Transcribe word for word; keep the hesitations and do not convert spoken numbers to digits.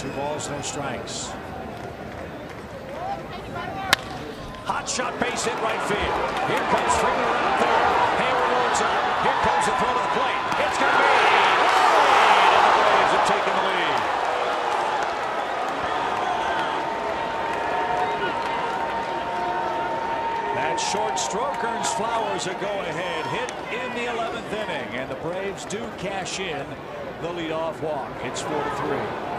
Two balls, no strikes. Hot shot, base hit right field. Here comes Freeman around third. Hayward loads up. Here comes the throw to the plate. It's going to be wide, and the Braves have taken the lead. That short stroke earns Flowers a go-ahead hit in the eleventh inning, and the Braves do cash in the leadoff walk. It's four to three.